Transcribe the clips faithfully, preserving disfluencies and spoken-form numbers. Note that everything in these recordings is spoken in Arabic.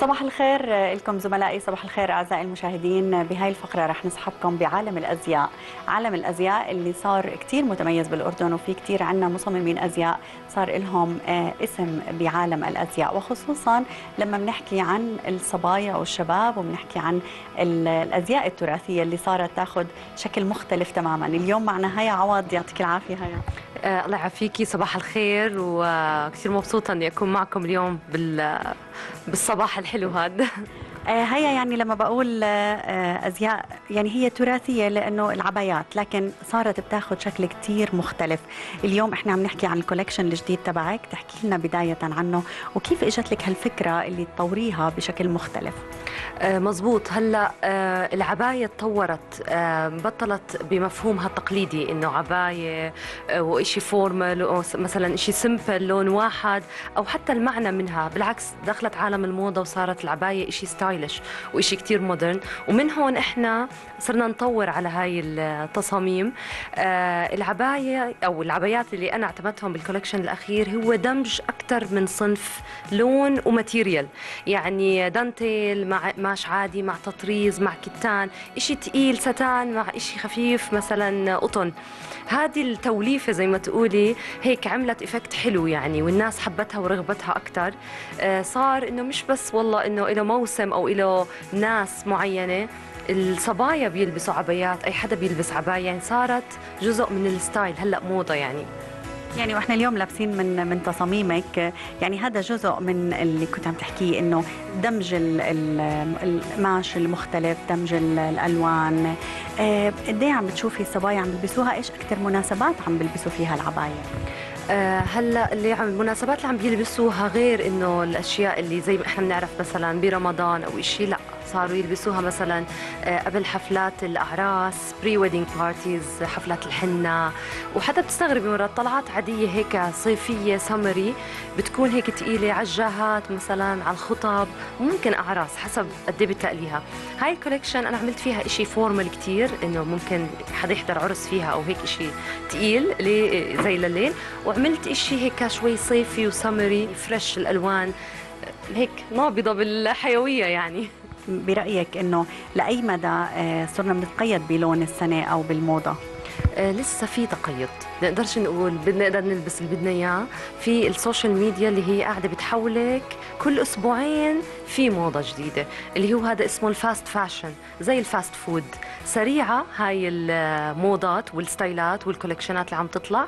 صباح الخير لكم زملائي، صباح الخير أعزائي المشاهدين. بهاي الفقرة رح نسحبكم بعالم الأزياء، عالم الأزياء اللي صار كتير متميز بالأردن، وفي كتير عنا مصممين أزياء صار لهم اسم بعالم الأزياء، وخصوصا لما بنحكي عن الصبايا والشباب وبنحكي عن الأزياء التراثية اللي صارت تاخذ شكل مختلف تماما. اليوم معنا هيا عوض، يعطيك العافية هيا. آه الله يعافيكي، صباح الخير، وكثير مبسوطة إني أكون معكم اليوم بال بالصباح الحلو هذا. آه هيا يعني لما بقول آه أزياء يعني هي تراثية لأنه العبايات، لكن صارت بتاخذ شكل كتير مختلف. اليوم إحنا عم نحكي عن الكوليكشن الجديد تبعك، تحكي لنا بداية عنه وكيف إجت لك هالفكرة اللي تطوريها بشكل مختلف. آه مزبوط. هلا آه العباية تطورت، آه بطلت بمفهومها التقليدي إنه عباية آه وإشي فورمال أو مثلا إشي سمبل لون واحد، أو حتى المعنى منها. بالعكس دخلت عالم الموضة وصارت العباية إشي ستايلش وإشي كتير مودرن، ومن هون إحنا صرنا نطور على هاي التصاميم. آه العباية أو العبايات اللي أنا اعتمدتهم بالكولكشن الأخير هو دمج أكثر من صنف لون وماتيريال، يعني دانتيل مع قماش عادي مع تطريز مع كتان، إشي تقيل ستان مع إشي خفيف مثلا قطن. هذه التوليفة زي ما تقولي هيك عملت إفكت حلو يعني، والناس حبتها ورغبتها أكتر. آه صار إنه مش بس والله إنه إله موسم أو إله ناس معينة، الصبايا بيلبسوا عبايات، أي حدا بيلبس عباية، يعني صارت جزء من الستايل، هلأ موضة يعني. يعني واحنا اليوم لابسين من من تصاميمك، يعني هذا جزء من اللي كنت عم تحكيه، انه دمج القماش المختلف، دمج الالوان. قد ايه عم بتشوفي الصبايا عم بيلبسوها؟ ايش اكثر مناسبات عم بيلبسوا فيها العباية؟ أه هلا اللي عم المناسبات اللي عم بيلبسوها غير انه الاشياء اللي زي ما احنا بنعرف مثلا برمضان او شيء، لا صاروا يلبسوها مثلا قبل حفلات الاعراس، بري ويدنج بارتيز، حفلات الحنه. وحتى بتستغربي مرات طلعات عاديه هيك صيفيه سمري بتكون هيك ثقيله على الجاهات مثلا، على الخطب، وممكن اعراس حسب قد ايه بتقليها. هاي الكوليكشن انا عملت فيها شيء فورمال كثير، انه ممكن حدا يحضر عرس فيها او هيك شيء ثقيل زي لليل، وعملت شيء هيك شوي صيفي وسمري فريش، الالوان هيك نابضه بالحيويه يعني. برأيك إنه لأي مدى صرنا بنتقيد بلون السنة أو بالموضة؟ آه لسه في تقيد، نقدرش نقول بنقدر نلبس اللي بدنا اياه. في السوشيال ميديا اللي هي قاعده بتحولك كل اسبوعين في موضه جديده، اللي هو هذا اسمه الفاست فاشن، زي الفاست فود، سريعه هاي الموضات والستايلات والكولكشنات اللي عم تطلع.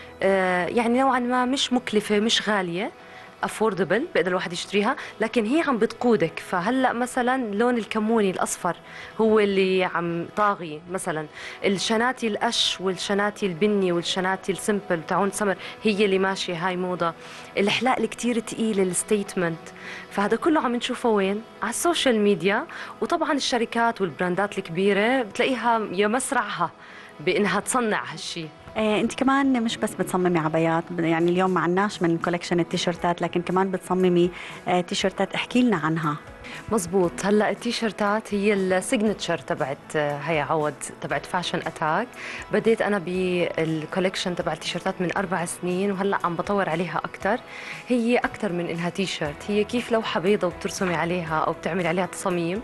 آه يعني نوعا ما مش مكلفه مش غاليه، افوردبل بيقدر الواحد يشتريها، لكن هي عم بتقودك. فهلا مثلا لون الكموني الاصفر هو اللي عم طاغي، مثلا الشناتي القش والشناتي البني والشناتي السمبل تاعون سمر هي اللي ماشيه، هاي موضه. الحلاق الكتير ثقيل الستيتمنت، فهذا كله عم نشوفه وين؟ على السوشيال ميديا. وطبعا الشركات والبراندات الكبيره بتلاقيها يا مسرعها بانها تصنع هالشيء. آه، انت كمان مش بس بتصممي عبايات، يعني اليوم ما عناش من كولكشن التيشيرتات، لكن كمان بتصممي آه، تيشيرتات، احكي لنا عنها. مزبوط. هلا التيشيرتات هي السيجنتشر تبعت هي عوض، تبعت فاشن اتاك. بديت انا بالكولكشن تبع التيشيرتات من اربع سنين، وهلا عم بطور عليها اكثر. هي اكثر من انها تيشيرت، هي كيف لوحه بيضاء وبترسمي عليها او بتعملي عليها تصاميم.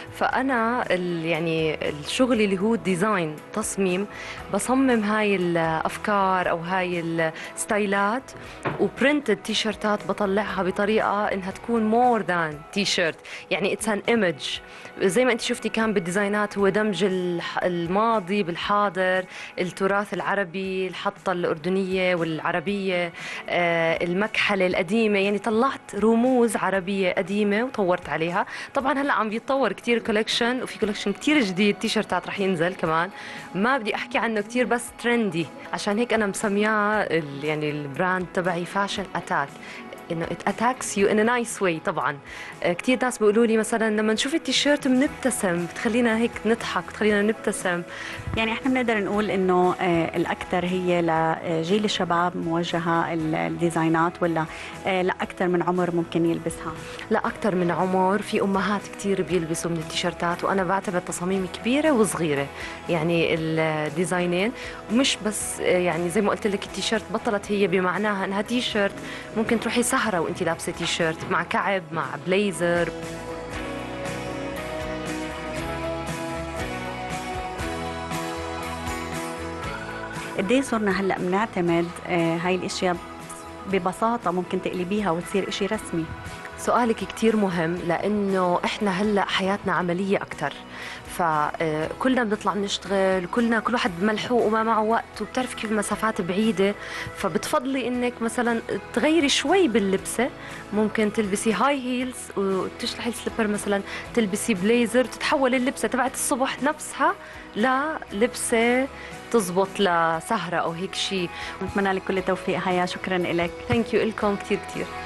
فانا يعني الشغل اللي هو الديزاين، تصميم، بصمم هاي الافكار او هاي الستايلات، وبرنتد تيشيرتات بطلعها بطريقه انها تكون مور ذان تيشيرت، يعني اتس ان ايمج. زي ما انت شفتي كان بالديزاينات هو دمج الماضي بالحاضر، التراث العربي، الحطه الاردنيه والعربيه، آه المكحله القديمه، يعني طلعت رموز عربيه قديمه وطورت عليها. طبعا هلا عم بيتطور كثير كولكشن، وفي كولكشن كثير جديد تيشرتات رح ينزل كمان، ما بدي احكي عنه كثير بس ترندي، عشان هيك انا مسمياه يعني البراند تبعي فاشن اتاك، انه it attacks you in a nice way. طبعا كثير ناس بيقولوا لي مثلا لما نشوف التيشيرت بنبتسم، بتخلينا هيك نضحك، بتخلينا نبتسم. يعني احنا بنقدر نقول انه الاكثر هي لجيل الشباب موجهه الديزاينات، ولا لا اكثر من عمر ممكن يلبسها؟ لا اكثر من عمر. في امهات كثير بيلبسوا من التيشيرتات، وانا بعتبر تصاميمي كبيره وصغيره، يعني الديزاينين مش بس يعني زي ما قلت لك التيشيرت بطلت هي بمعناها انها تيشيرت، ممكن تروحي سهره وانت لابسه تيشيرت مع كعب مع بليزر. قد ايه صرنا هلا بنعتمد آه، هاي الاشياء ببساطه ممكن تقلبيها وتصير إشي رسمي؟ سؤالك كتير مهم، لأنه إحنا هلأ حياتنا عملية أكتر، فكلنا بنطلع بنشتغل، كلنا كل واحد ملحوق وما معه وقت، وبتعرف كيف المسافات بعيدة، فبتفضلي إنك مثلا تغيري شوي باللبسة. ممكن تلبسي هاي هيلز وتشلحي السليبر، مثلا تلبسي بليزر، تتحول اللبسة تبعت الصبح نفسها للبسة تزبط لسهرة أو هيك شيء. بتمنى لك كل التوفيق هيا، شكرا لك. ثانك يو لكم كتير كتير.